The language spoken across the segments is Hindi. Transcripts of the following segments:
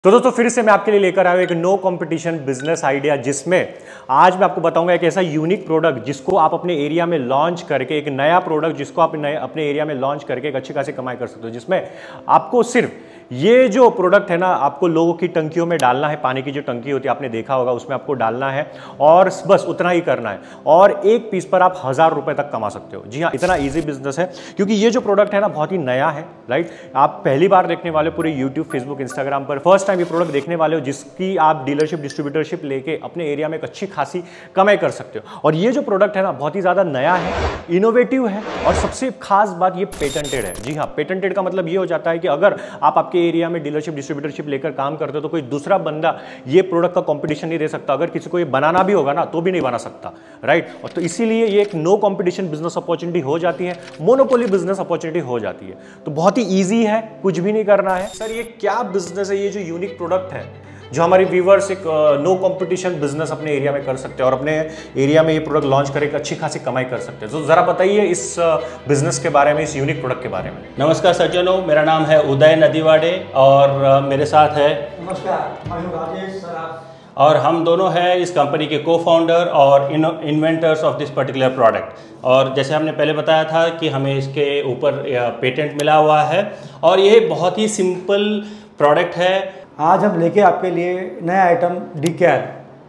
तो दोस्तों फिर से मैं आपके लिए लेकर आया हूं एक नो कंपटीशन बिजनेस आइडिया, जिसमें आज मैं आपको बताऊंगा एक ऐसा यूनिक प्रोडक्ट जिसको आप अपने एरिया में लॉन्च करके, एक नया प्रोडक्ट जिसको आप अपने एरिया में लॉन्च करके एक अच्छी खासी कमाई कर सकते हो, जिसमें आपको सिर्फ ये जो प्रोडक्ट है ना, आपको लोगों की टंकियों में डालना है। पानी की जो टंकी होती है आपने देखा होगा, उसमें आपको डालना है और बस उतना ही करना है और एक पीस पर आप 1000 रुपए तक कमा सकते हो। जी हाँ, इतना इजी बिजनेस है क्योंकि ये जो प्रोडक्ट है ना बहुत ही नया है। राइट, आप पहली बार देखने वाले पूरे यूट्यूब, फेसबुक, इंस्टाग्राम पर फर्स्ट टाइम ये प्रोडक्ट देखने वाले हो, जिसकी आप डीलरशिप, डिस्ट्रीब्यूटरशिप लेके अपने एरिया में एक अच्छी खासी कमाई कर सकते हो। और ये जो प्रोडक्ट है ना बहुत ही ज्यादा नया है, इनोवेटिव है और सबसे खास बात ये पेटेंटेड है। जी हाँ, पेटेंटेड का मतलब ये हो जाता है कि अगर आप आपके एरिया में डीलरशिप, डिस्ट्रीब्यूटरशिप लेकर काम करते हो तो कोई दूसरा बंदा ये प्रोडक्ट का कंपटीशन नहीं दे सकता। अगर किसी को ये बनाना भी होगा ना तो भी नहीं बना सकता। राइट, और तो इसीलिए ये एक नो कंपटीशन बिजनेस अपॉर्चुनिटी हो जाती है, मोनोपोली बिजनेस अपॉर्चुनिटी हो जाती है। तो बहुत ही ईजी है, कुछ भी नहीं करना है। सर ये क्या बिजनेस है, ये जो यूनिक प्रोडक्ट है जो हमारी व्यूवर्स एक नो कंपटीशन बिजनेस अपने एरिया में कर सकते हैं और अपने एरिया में ये प्रोडक्ट लॉन्च करके अच्छी खासी कमाई कर सकते हैं। तो जरा बताइए इस बिजनेस के बारे में, इस यूनिक प्रोडक्ट के बारे में। नमस्कार सज्जनों, मेरा नाम है उदय नदीवाड़े और मेरे साथ है नमस्कार, मैं हूं राजेश सराफ और हम दोनों हैं इस कंपनी के को फाउंडर और inventors of this particular product. और जैसे हमने पहले बताया था कि हमें इसके ऊपर पेटेंट मिला हुआ है और ये बहुत ही सिंपल प्रोडक्ट है। आज हम लेके आपके लिए नया आइटम डीकैल।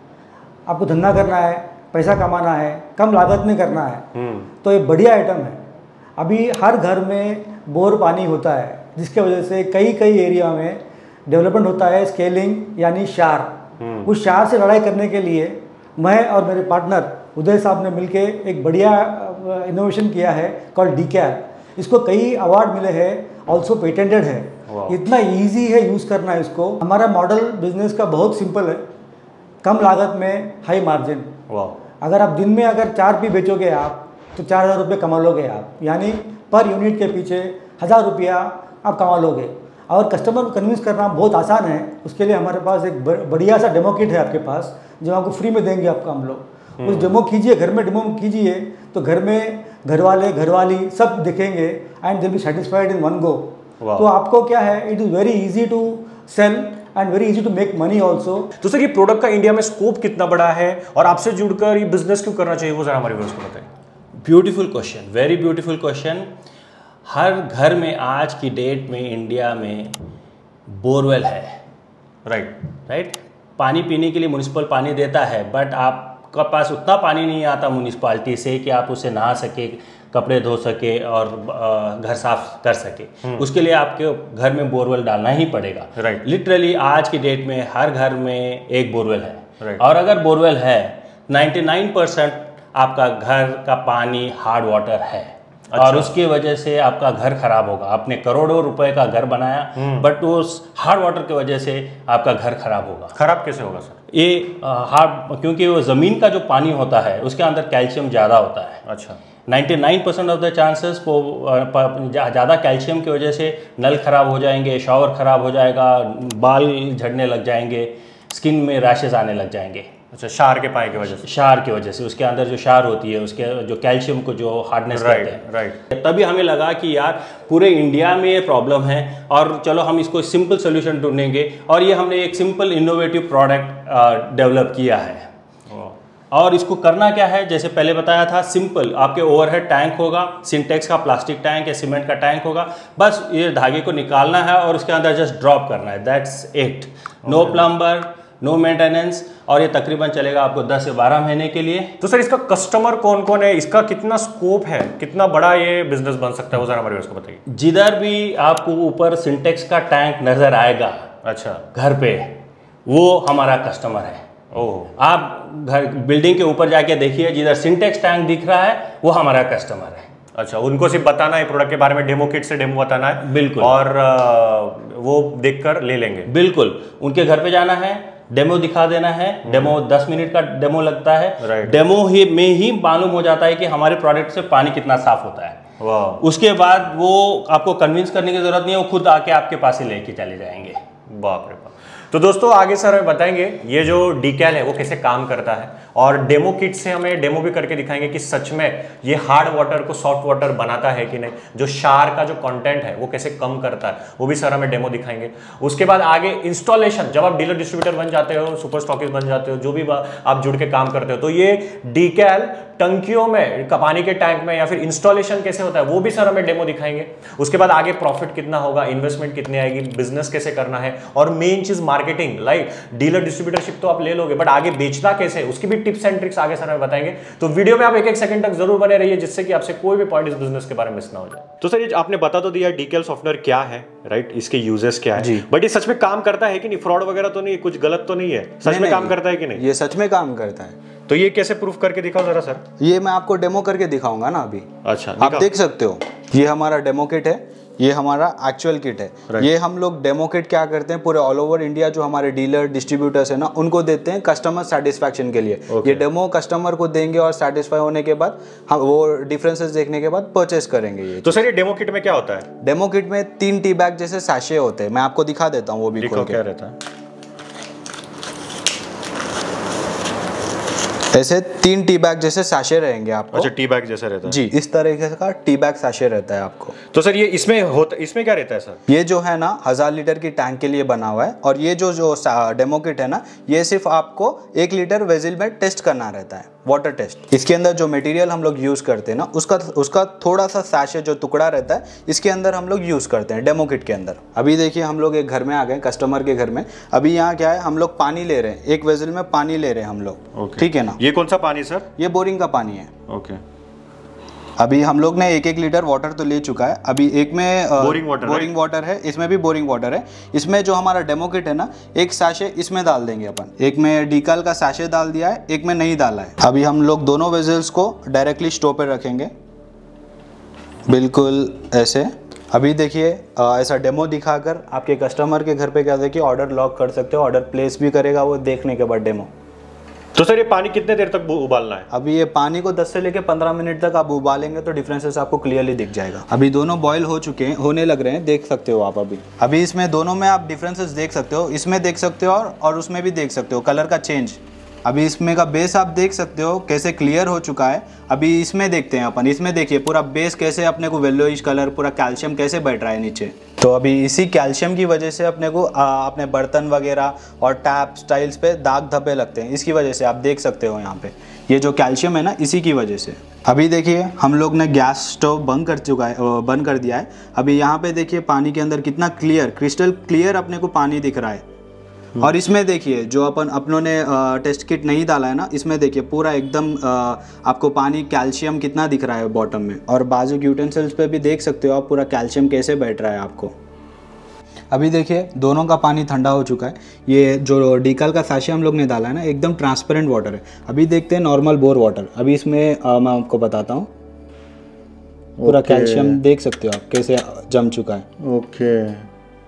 आपको धंधा करना है, पैसा कमाना है, कम लागत में करना है तो ये बढ़िया आइटम है। अभी हर घर में बोर पानी होता है, जिसके वजह से कई एरिया में डेवलपमेंट होता है, स्केलिंग यानी शार। उस शार से लड़ाई करने के लिए मैं और मेरे पार्टनर उदय साहब ने मिलके एक बढ़िया इनोवेशन किया है कॉल्ड डीकैल। इसको कई अवार्ड मिले हैं, ऑल्सो पेटेंटेड है। इतना इजी है यूज़ करना है इसको। हमारा मॉडल बिजनेस का बहुत सिंपल है, कम लागत में हाई मार्जिन। अगर आप दिन में अगर 4 पी बेचोगे आप तो 4000 रुपये कमा लोगे आप, यानी पर यूनिट के पीछे 1000 रुपया आप कमा लोगे। और कस्टमर को कन्विंस करना बहुत आसान है। उसके लिए हमारे पास एक बढ़िया सा डेमो किट है आपके पास, जो आपको फ्री में देंगे आपको हम लोग। उस डेमो कीजिए, घर में डेमो कीजिए तो घर में घरवाले घरवाली सब देखेंगे and they be satisfied in one go. तो आपको क्या है, it is very easy to sell and very easy to make money also. तो सर ये प्रोडक्ट का इंडिया में स्कोप कितना बड़ा है और आपसे जुड़कर ये बिजनेस क्यों करना चाहिए, वो जरा हमारे व्यूअर्स को बताइए। Beautiful question, very beautiful question. हर घर में आज की डेट में इंडिया में बोरवेल है। राइट, पानी पीने के लिए म्युनिसिपल पानी देता है, बट आपका पास उतना पानी नहीं आता म्युनिसिपालिटी से कि आप उसे नहा सके, कपड़े धो सके और घर साफ कर सके। उसके लिए आपके घर में बोरवेल डालना ही पड़ेगा। लिटरली आज की डेट में हर घर में एक बोरवेल है। और अगर बोरवेल है 99% आपका घर का पानी हार्ड वाटर है। और उसकी वजह से आपका घर खराब होगा। आपने करोड़ों रुपए का घर बनाया बट उस हार्ड वाटर की वजह से आपका घर खराब होगा। खराब कैसे होगा सर? ये हार्ड, क्योंकि वो ज़मीन का जो पानी होता है उसके अंदर कैल्शियम ज़्यादा होता है। अच्छा, 99% ऑफ द चांसेस वो ज़्यादा कैल्शियम की वजह से नल खराब हो जाएंगे, शावर खराब हो जाएगा, बाल झड़ने लग जाएंगे, स्किन में रैशेस आने लग जाएंगे। अच्छा, शार के पानी की वजह से? शार की वजह से, उसके अंदर जो शार होती है उसके जो कैल्शियम को जो हार्डनेस करते हैं। राइट। तभी हमें लगा कि यार पूरे इंडिया में ये प्रॉब्लम है और चलो हम इसको सिंपल सोल्यूशन ढूंढेंगे। और ये हमने एक सिंपल इनोवेटिव प्रोडक्ट डेवलप किया है। और इसको करना क्या है, जैसे पहले बताया था, सिंपल। आपके ओवरहेड टैंक होगा, सिंटेक्स का प्लास्टिक टैंक या सीमेंट का टैंक होगा। बस ये धागे को निकालना है और उसके अंदर जस्ट ड्रॉप करना है, that's it. No plumber, no maintenance, और ये तकरीबन चलेगा आपको 10 से 12 महीने के लिए। तो सर इसका कस्टमर कौन कौन है, इसका कितना स्कोप है, कितना बड़ा ये बिजनेस बन सकता है, वो जरा हमारे व्यूअर्स को बताइए। जिधर भी आपको ऊपर सिंटेक्स का टैंक नजर आएगा, अच्छा, घर पे, वो हमारा कस्टमर है। ओह, आप घर बिल्डिंग के ऊपर जाके देखिए, जिधर सिंटेक्स टैंक दिख रहा है वो हमारा कस्टमर है। अच्छा, उनको सिर्फ बताना है प्रोडक्ट के बारे में, डेमो किट से डेमो बताना है। बिल्कुल। और वो देखकर ले लेंगे। बिल्कुल, उनके घर पे जाना है, डेमो दिखा देना है। डेमो 10 मिनट का डेमो लगता है। डेमो में ही मालूम हो जाता है कि हमारे प्रोडक्ट से पानी कितना साफ होता है। उसके बाद वो आपको कन्विंस करने की जरूरत नहीं है, वो खुद आके आपके पास ही लेके चले जाएंगे। बाप रे बाप। तो दोस्तों आगे सर हमें बताएंगे ये जो डीकैल है वो कैसे काम करता है और डेमो किट से हमें डेमो भी करके दिखाएंगे कि सच में ये हार्ड वाटर को सॉफ्ट वाटर बनाता है कि नहीं, जो क्षार का जो कंटेंट है वो कैसे कम करता है, वो भी सर हमें डेमो दिखाएंगे। उसके बाद आगे इंस्टॉलेशन, जब आप डीलर डिस्ट्रीब्यूटर बन जाते हो, सुपर स्टॉकिस्ट बन जाते हो, जो भी आप जुड़ के काम करते हो, तो ये डीकैल टंकियों में, पानी के टैंक में, या फिर इंस्टॉलेशन कैसे होता है वो भी सर हमें डेमो दिखाएंगे। उसके बाद आगे प्रॉफिट कितना होगा, इन्वेस्टमेंट कितनी आएगी, बिजनेस कैसे करना है, और मेन चीज मार्केटिंग। लाइक डीलर डिस्ट्रीब्यूटरशिप तो आप ले लोगे, बट आगे बेचना कैसे, उसकी भी टिप्स एंड ट्रिक्स आगे सर हमें बताएंगे। तो वीडियो में आप एक सेकंड तक जरूर बने रहिए, जिससे कि आपसे कोई भी पॉइंट इस बिजनेस के बारे में मिस ना हो जाए। तो सर ये आपने बता तो दिया डीकैल सॉफ्टवेयर क्या है, राइट, इसके यूजेस क्या है, बट ये सच में काम करता है कि नहीं, फ्रॉड वगैरह तो नहीं, कुछ गलत तो नहीं है, सच में काम करता है कि नहीं? ये सच में काम करता है। तो ये कैसे प्रूफ करके दिखाओ जरा सर। ये मैं आपको डेमो करके दिखाऊंगा ना अभी। अच्छा, आप देख सकते हो, ये हमारा डेमो किट है, ये हमारा एक्चुअल किट है। ये हम लोग डेमो किट क्या करते हैं, पूरे ऑल ओवर इंडिया जो हमारे डीलर डिस्ट्रीब्यूटर्स है ना, उनको देते हैं कस्टमर सेटिस्फैक्शन के लिए। ये डेमो कस्टमर को देंगे और सेटिस्फाई होने के बाद हम वो डिफरेंसेस देखने के बाद परचेस करेंगे ये। तो सर ये डेमो किट में क्या होता है? डेमो किट में 3 टी बैग जैसे सैशे होते हैं, मैं आपको दिखा देता हूँ वो भी खोल के। क्या रहता है? ऐसे 3 टी बैग जैसे सैशे रहेंगे आपको। अच्छा, टी बैग जैसा रहता है जी, इस तरीके का टी बैग सैशे रहता है आपको। तो सर ये इसमें क्या रहता है सर? ये जो है ना 1000 लीटर की टैंक के लिए बना हुआ है, और ये जो डेमो किट है ना, ये सिर्फ आपको 1 लीटर वेजिल में टेस्ट करना रहता है, वाटर टेस्ट। इसके अंदर जो मटेरियल हम लोग यूज करते हैं ना, उसका थोड़ा सा सैशे जो टुकड़ा रहता है, इसके अंदर हम लोग यूज करते हैं डेमो किट के अंदर। अभी देखिए हम लोग एक घर में आ गए, कस्टमर के घर में। अभी यहाँ क्या है, हम लोग पानी ले रहे हैं, 1 वेजिल में पानी ले रहे हैं हम लोग, ठीक है ना। ये कौन सा पानी सर? ये बोरिंग का पानी है। ओके। अभी हम लोग ने 1-1 लीटर वाटर तो ले चुका है। अभी एक में बोरिंग वाटर है, इसमें भी बोरिंग वाटर है। इसमें जो हमारा डेमो किट है ना, एक सैशे इसमें डाल देंगे अपन। एक में डीकैल का सैशे डाल दिया है, एक में नहीं डाला है। अभी हम लोग दोनों वेजल्स को डायरेक्टली स्टोव पर रखेंगे, बिल्कुल ऐसे। अभी देखिए ऐसा डेमो दिखाकर आपके कस्टमर के घर पे क्या देखिए ऑर्डर लॉक कर सकते हो, ऑर्डर प्लेस भी करेगा वो देखने के बाद डेमो। तो सर ये पानी कितने देर तक उबालना है? अभी ये पानी को 10 से लेके 15 मिनट तक आप उबालेंगे तो डिफरेंसेस आपको क्लियरली दिख जाएगा। अभी दोनों बॉईल हो चुके हैं, होने लग रहे हैं, देख सकते हो आप। अभी इसमें दोनों में आप डिफरेंसेस देख सकते हो, इसमें देख सकते हो और उसमें भी देख सकते हो कलर का चेंज। अभी इसमें का बेस आप देख सकते हो कैसे क्लियर हो चुका है। अभी इसमें देखते हैं अपन, इसमें देखिए पूरा बेस कैसे अपने को येलोइश कलर, पूरा कैल्शियम कैसे बैठ रहा है नीचे। तो अभी इसी कैल्शियम की वजह से अपने को अपने बर्तन वगैरह और टैप स्टाइल्स पे दाग धब्बे लगते हैं, इसकी वजह से आप देख सकते हो यहाँ पे ये जो कैल्शियम है ना, इसी की वजह से। अभी देखिए हम लोग ने गैस स्टोव बंद कर दिया है। अभी यहाँ पे देखिए पानी के अंदर कितना क्रिस्टल क्लियर अपने को पानी दिख रहा है। और इसमें देखिए जो अपनों ने टेस्ट किट नहीं डाला है ना, इसमें देखिए पूरा एकदम आपको पानी कैल्शियम कितना दिख रहा है बॉटम में। और बाजू यूटेंसिल्स पे भी देख सकते हो आप पूरा कैल्शियम कैसे बैठ रहा है आपको। अभी देखिए दोनों का पानी ठंडा हो चुका है। ये जो डीकैल का सैशे हम लोग ने डाला है ना, एकदम ट्रांसपेरेंट वाटर है। अभी देखते हैं नॉर्मल बोर वाटर। अभी इसमें मैं आपको बताता हूँ, पूरा कैल्शियम देख सकते हो आप कैसे जम चुका है। ओके,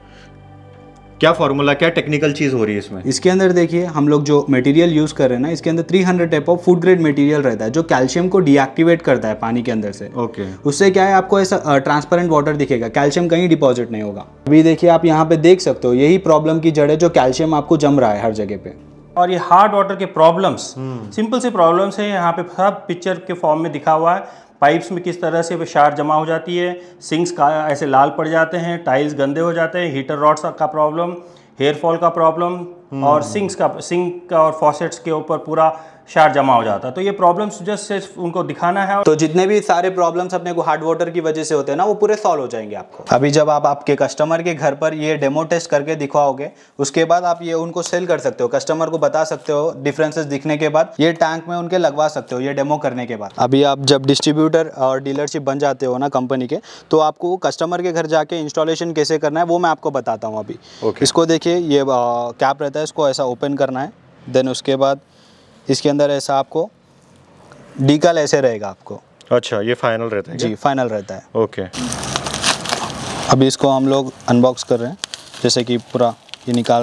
क्या फॉर्मूला, क्या टेक्निकल चीज हो रही है इसमें? इसके अंदर देखिए हम लोग जो मटेरियल यूज कर रहे हैं ना, इसके अंदर 300 type of food grade material रहता है जो कैल्शियम को डीएक्टिवेट करता है पानी के अंदर से। ओके। उससे क्या है, आपको ऐसा ट्रांसपेरेंट वाटर दिखेगा, कैल्शियम कहीं डिपॉजिट नहीं होगा। अभी देखिए आप यहाँ पे देख सकते हो, यही प्रॉब्लम की जड़ है जो कैल्शियम आपको जम रहा है हर जगह पे। और ये हार्ड वाटर के प्रॉब्लम्स, सिंपल से प्रॉब्लम्स है, यहाँ पे सब पिक्चर के फॉर्म में दिखा हुआ है। पाइप्स में किस तरह से क्षार जमा हो जाती है, सिंक्स का ऐसे लाल पड़ जाते हैं, टाइल्स गंदे हो जाते हैं, हीटर रॉड्स का प्रॉब्लम, हेयर फॉल का प्रॉब्लम, और सिंक और फॉसेट्स के ऊपर पूरा क्षार जमा हो जाता है। तो ये प्रॉब्लम्स जस्ट सिर्फ उनको दिखाना है। तो जितने भी सारे प्रॉब्लम्स अपने को हार्ड वाटर की वजह से होते हैं ना, वो पूरे सॉल्व हो जाएंगे आपको। अभी जब आप आपके कस्टमर के घर पर ये डेमो टेस्ट करके दिखवाओगे, उसके बाद आप ये उनको सेल कर सकते हो, कस्टमर को बता सकते हो डिफरेंसेस दिखने के बाद, ये टैंक में उनके लगवा सकते हो ये डेमो करने के बाद। अभी आप जब डिस्ट्रीब्यूटर और डीलरशिप बन जाते हो ना कंपनी के, तो आपको कस्टमर के घर जाके इंस्टॉलेशन कैसे करना है वो मैं आपको बताता हूँ अभी। इसको देखिए, ये कैप रहता है, इसको ऐसा ओपन करना है। देन उसके बाद इसके अंदर ऐसा आपको डीकैल ऐसे रहेगा आपको। अच्छा, ये फाइनल रहता है? जी, फाइनल रहता है। ओके। अभी इसको हम लोग अनबॉक्स कर रहे हैं, जैसे कि पूरा ये निकाल रहे हैं।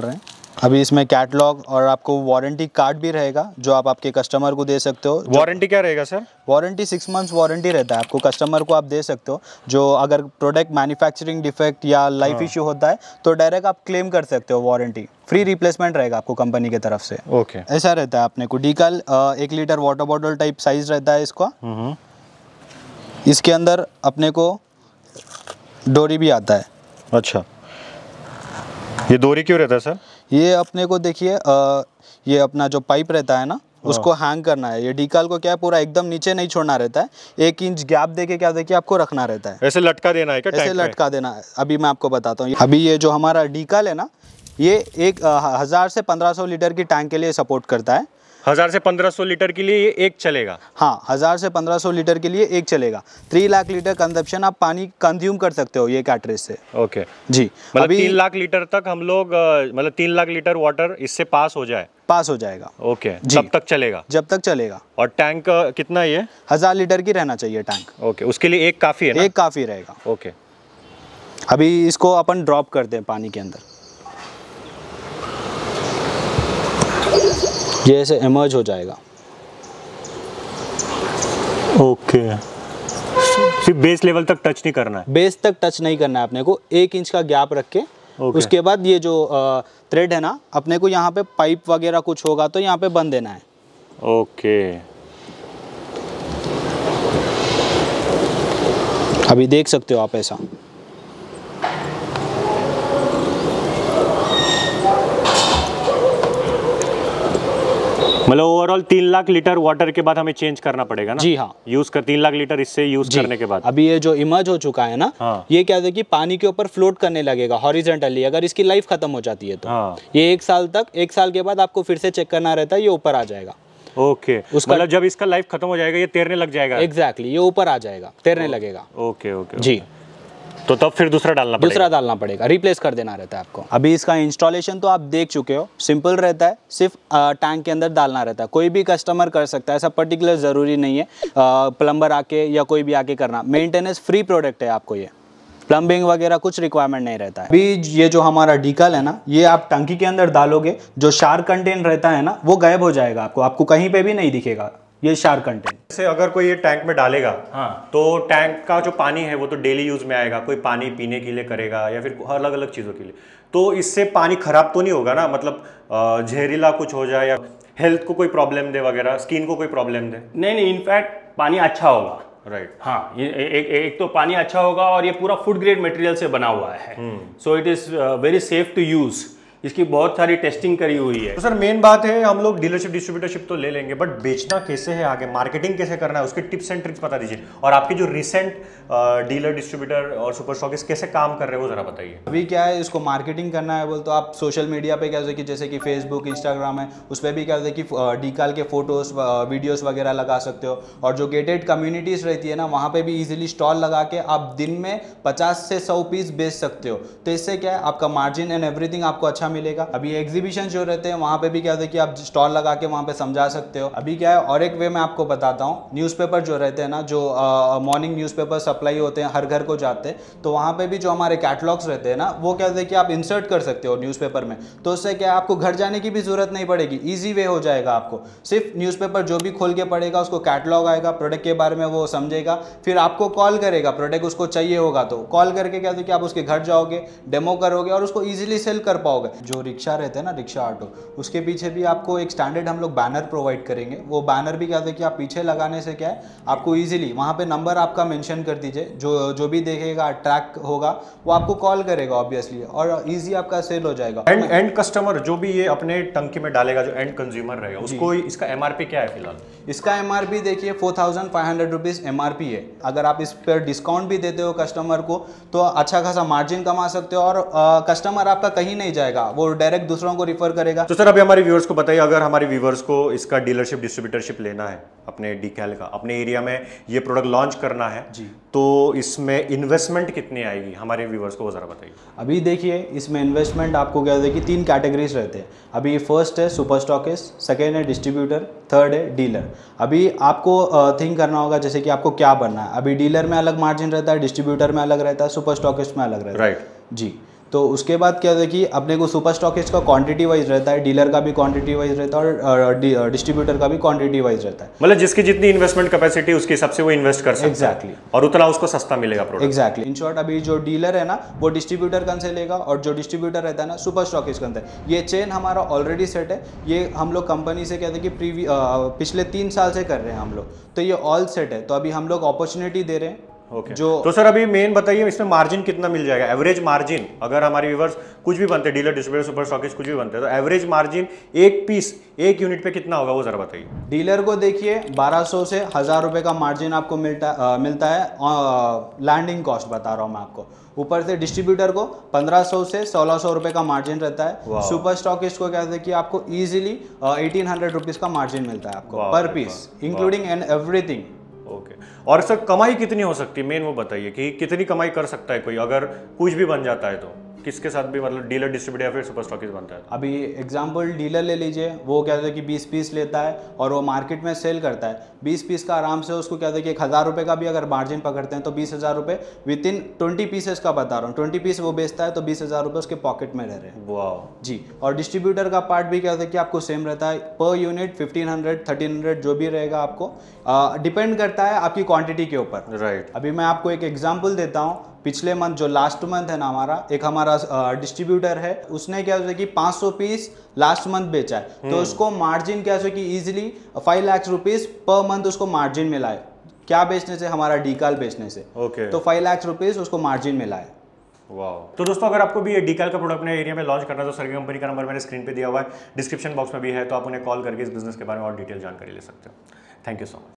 अभी इसमें कैटलॉग और आपको वारंटी कार्ड भी रहेगा जो आप आपके कस्टमर को दे सकते हो। वारंटी क्या रहेगा सर? वारंटी 6 मंथ्स वारंटी रहता है, आपको कस्टमर को आप दे सकते हो। जो अगर प्रोडक्ट मैन्युफैक्चरिंग डिफेक्ट या लाइफ इशू होता है तो डायरेक्ट आप क्लेम कर सकते हो, वारंटी फ्री रिप्लेसमेंट रहेगा आपको कंपनी की तरफ से। ओके, ऐसा रहता है अपने को। डीकल 1 litre water bottle type size रहता है इसका। इसके अंदर अपने को डोरी भी आता है। अच्छा, ये डोरी क्यों रहता है सर? ये अपने को देखिए ये अपना जो पाइप रहता है ना उसको हैंग करना है। ये डीकाल को क्या है पूरा एकदम नीचे नहीं छोड़ना रहता है, 1 इंच गैप देके क्या देखिए आपको रखना रहता है। ऐसे लटका देना है क्या? ऐसे लटका देना है। अभी मैं आपको बताता हूँ। अभी ये जो हमारा डीकाल है ना, ये 1000 से 1500 लीटर की टैंक के लिए सपोर्ट करता है। 1000 से 1500 लीटर के लिए ये एक चलेगा? हाँ, 1000 से 1500 लीटर के लिए एक चलेगा। 3 लाख लीटर कंजप्शन आप पानी कंज्यूम कर सकते हो ये कैटरेज से। ओके जी, मतलब 3 लाख लीटर तक हम लोग मतलब 3 लाख लीटर वाटर इससे पास हो जाए? पास हो जाएगा। ओके, जब तक चलेगा? जब तक चलेगा। और टैंक कितना ये? 1000 लीटर की रहना चाहिए टैंक। ओके, उसके लिए एक काफ़ी है ना? एक काफ़ी रहेगा। ओके, अभी इसको अपन ड्रॉप करते हैं पानी के अंदर। ये ऐसे इमर्ज हो जाएगा। ओके, सिर्फ बेस लेवल तक टच नहीं करना है? बेस तक टच नहीं करना है अपने को, 1 इंच का गैप रख के। उसके बाद ये जो थ्रेड है ना, अपने को यहाँ पे पाइप वगैरह कुछ होगा तो यहाँ पे बंद देना है। ओके, अभी देख सकते हो आप ऐसा। मतलब ओवरऑल 3 लाख लीटर वाटर के बाद हमें चेंज करना पड़ेगा ना? जी हाँ, यूज कर 3 लाख लीटर इससे यूज करने के बाद। अभी ये जो इमर्ज हो चुका है ना, हाँ। ये क्या है कि पानी के ऊपर फ्लोट करने लगेगा हॉरिजॉन्टली, अगर इसकी लाइफ खत्म हो जाती है तो। हाँ। ये 1 साल तक, 1 साल के बाद आपको फिर से चेक करना रहता है, ये ऊपर आ जाएगा। ओके, मतलब जब इसका लाइफ खत्म हो जाएगा ये तैरने लग जाएगा? एग्जैक्टली, ये ऊपर आ जाएगा, तैरने लगेगा। ओके ओके जी, तो तब फिर दूसरा डालना पड़ेगा, रिप्लेस कर देना रहता है आपको। अभी इसका इंस्टॉलेशन तो आप देख चुके हो, सिंपल रहता है, सिर्फ टैंक के अंदर डालना रहता है। कोई भी कस्टमर कर सकता है, ऐसा पर्टिकुलर ज़रूरी नहीं है प्लम्बर आके या कोई भी आके करना। मेंटेनेंस फ्री प्रोडक्ट है, आपको ये प्लम्बिंग वगैरह कुछ रिक्वायरमेंट नहीं रहता है। अभी ये जो हमारा डीकल है ना, ये आप टंकी के अंदर डालोगे, जो शार्क कंटेंट रहता है ना वो गायब हो जाएगा, आपको कहीं पे भी नहीं दिखेगा ये शार्क कंटेंट। जैसे अगर कोई ये टैंक में डालेगा, हाँ, तो टैंक का जो पानी है वो तो डेली यूज में आएगा, कोई पानी पीने के लिए करेगा या फिर अलग अलग चीज़ों के लिए, तो इससे पानी खराब तो नहीं होगा ना? मतलब जहरीला कुछ हो जाए या हेल्थ को कोई प्रॉब्लम दे वगैरह, स्किन को कोई प्रॉब्लम दे? नहीं, इनफैक्ट पानी अच्छा होगा। राइट, हाँ, ये एक तो पानी अच्छा होगा और ये पूरा फूड ग्रेड मटेरियल से बना हुआ है, so it is very safe to use. इसकी बहुत सारी टेस्टिंग करी हुई है। तो सर मेन बात है, हम लोग डीलरशिप डिस्ट्रीब्यूटरशिप तो ले लेंगे, बट बेचना कैसे है, आगे मार्केटिंग कैसे करना है, उसके टिप्स एंड ट्रिक्स बता दीजिए। और आपके जो रिसेंट डीलर डिस्ट्रीब्यूटर और सुपर स्टॉकिस्ट कैसे काम कर रहे हैं वो जरा बताइए। अभी क्या है, इसको मार्केटिंग करना है बोल तो आप सोशल मीडिया पे क्या होता है कि जैसे कि फेसबुक, इंस्टाग्राम है, उस पर भी क्या होता है कि डीकाल के फोटोज वीडियोस वगैरह लगा सकते हो। और जो गेटेड कम्युनिटीज़ रहती है ना, वहाँ पे भी इजीली स्टॉल लगा के आप दिन में 50 से 100 पीस बेच सकते हो। तो इससे क्या है, आपका मार्जिन एंड एवरीथिंग आपको अच्छा मिलेगा। अभी एग्जीबिशन जो रहते हैं वहाँ पे भी क्या होता है कि आप स्टॉल लगा के वहाँ पे समझा सकते हो। अभी क्या है, और एक वे मैं आपको बताता हूँ, न्यूज़पेपर जो रहते हैं ना, जो मॉर्निंग न्यूज़पेपर सप्लाई होते हैं, हर घर को जाते हैं, तो वहाँ पे भी जो हमारे कैटलॉग्स रहते हैं ना, वो क्या होता है कि आप इंसर्ट कर सकते हो न्यूज़पेपर में। तो उससे क्या है, आपको घर जाने की भी जरूरत नहीं पड़ेगी, ईजी वे हो जाएगा। आपको सिर्फ न्यूज़पेपर जो भी खोल के पढ़ेगा, उसको कैटलॉग आएगा, प्रोडक्ट के बारे में वो समझेगा, फिर आपको कॉल करेगा, प्रोडक्ट उसको चाहिए होगा तो कॉल करके क्या होता है कि आप उसके घर जाओगे, डेमो करोगे और उसको ईजिली सेल कर पाओगे। जो रिक्शा रहते हैं ना, रिक्शा ऑटो, उसके पीछे भी आपको एक स्टैंडर्ड हम लोग बैनर प्रोवाइड करेंगे। वो बैनर भी क्या होता है कि आप पीछे लगाने से क्या है, आपको ईजिली वहाँ पे नंबर आपका मेंशन कर दीजिए, जो भी देखेगा ट्रैक होगा वो आपको कॉल करेगा ऑब्वियसली, और ईजी आपका सेल हो जाएगा। एंड कस्टमर जो भी ये अपने टंकी में डालेगा, जो एंड कंज्यूमर रहेगा, उसको इसका एमआरपी क्या है फिलहाल? इसका एमआरपी देखिए 4500 रुपीज़ एमआरपी है। अगर आप इस पर डिस्काउंट भी देते हो कस्टमर को तो अच्छा खासा मार्जिन कमा सकते हो, और कस्टमर आपका कहीं नहीं जाएगा, वो डायरेक्ट दूसरों को रिफर करेगा। तो सर अभी हमारे व्यूअर्स को बताइए, अगर हमारे व्यूअर्स को इसका डीलरशिप डिस्ट्रीब्यूटरशिप लेना है अपने डीकैल का, अपने एरिया में ये प्रोडक्ट लॉन्च करना है जी, तो इसमें इन्वेस्टमेंट कितनी आएगी हमारे व्यूअर्स को वो जरा बताइए। अभी देखिए, इसमें इन्वेस्टमेंट आपको क्या होता है कि 3 कैटेगरीज रहते हैं। अभी फर्स्ट है सुपर स्टॉकिस्ट, सेकेंड है डिस्ट्रीब्यूटर, थर्ड है डीलर। अभी आपको थिंक करना होगा जैसे कि आपको क्या बनना है। अभी डीलर में अलग मार्जिन रहता है, डिस्ट्रीब्यूटर में अलग रहता है, सुपर स्टॉकिस्ट में अलग रहता है। राइट जी। तो उसके बाद क्या होता है कि अपने को सुपर स्टॉकिस्ट का क्वांटिटी वाइज रहता है, डीलर का भी क्वांटिटी वाइज रहता है और डिस्ट्रीब्यूटर का भी क्वांटिटी वाइज रहता है। मतलब जिसकी जितनी इन्वेस्टमेंट कैपेसिटी उसके हिसाब से वो इन्वेस्ट कर सकता है। एग्जैक्टली। और उतना उसको सस्ता मिलेगा प्रोडक्ट। एग्जैक्टली। इन शॉर्ट अभी जो डीलर है ना वो डिस्ट्रीब्यूटर कन से लेगा और जो डिस्ट्रीब्यूटर रहता है ना सुपर स्टॉकिस्ट कन से। ये चेन हमारा ऑलरेडी सेट है, ये हम लोग कंपनी से कहते हैं कि पिछले 3 साल से कर रहे हैं हम लोग, तो ये ऑल सेट है। तो अभी हम लोग अपॉर्चुनिटी दे रहे हैं। ओके तो सर अभी मेन बताइए इसमें मार्जिन कितना मिल जाएगा, एवरेज मार्जिन? अगर हमारे व्यूअर्स कुछ भी बनते हैं, डीलर डिस्ट्रीब्यूटर सुपर स्टॉकिस्ट कुछ भी बनते हैं, तो एवरेज मार्जिन एक पीस एक यूनिट पे कितना होगा वो जरा बताइए। डीलर को देखिए 1200 से 1000 रुपये का मार्जिन आपको मिलता है लैंडिंग कॉस्ट बता रहा हूँ मैं आपको। ऊपर से डिस्ट्रीब्यूटर को 1500 से 1600 रुपये का मार्जिन रहता है। सुपर स्टॉकिस्ट को कहते हैं कि आपको इजीली 1800 रुपीज़ का मार्जिन मिलता है आपको per piece, including and everything. Okay और सर कमाई कितनी हो सकती है, मेन वो बताइए कि कितनी कमाई कर सकता है कोई अगर कुछ भी बन जाता है तो? किसके साथ भी, मतलब डीलर डिस्ट्रीब्यूटर या फिर सुपर स्टॉकिस्ट बनता है? अभी एग्जांपल डीलर ले लीजिए, वो कहते हैं कि 20 पीस लेता है और वो मार्केट में सेल करता है 20 पीस का, आराम से उसको कहते हैं कि 1000 रुपये का भी अगर मार्जिन पकड़ते हैं तो 20,000 रुपये विदिन 20 पीसेस का बता रहा हूँ। 20 पीस वो बेचता है तो 20,000 रुपये उसके पॉकेट में रह रहे हैं। वाह जी। और डिस्ट्रीब्यूटर का पार्ट भी कहते हैं कि आपको सेम रहता है, पर यूनिट 1500 1300 जो भी रहेगा आपको डिपेंड करता है आपकी क्वांटिटी के ऊपर। राइट। अभी मैं आपको एक एग्जांपल देता हूँ। पिछले मंथ जो लास्ट मंथ है ना हमारा डिस्ट्रीब्यूटर है, उसने क्या है कि 500 पीस लास्ट मंथ बेचा है, तो उसको मार्जिन क्या है कि easily 5 lakh rupees per month उसको मार्जिन मिला है। क्या बेचने से? हमारा डीकाल बेचने से। ओके। तो 5 लाख रुपीस उसको मार्जिन मिला है। वाह। तो दोस्तों अगर आपको भी ये डीकाल का प्रोडक्ट अपने एरिया में लॉन्च करना है तो सर की कंपनी का नंबर मैंने स्क्रीन पे दिया हुआ है, डिस्क्रिप्शन बॉक्स में भी है, तो आप उन्हें कॉल करके इस बिजनेस के बारे में और डिटेल जानकारी ले सकते हो। Thank you so much.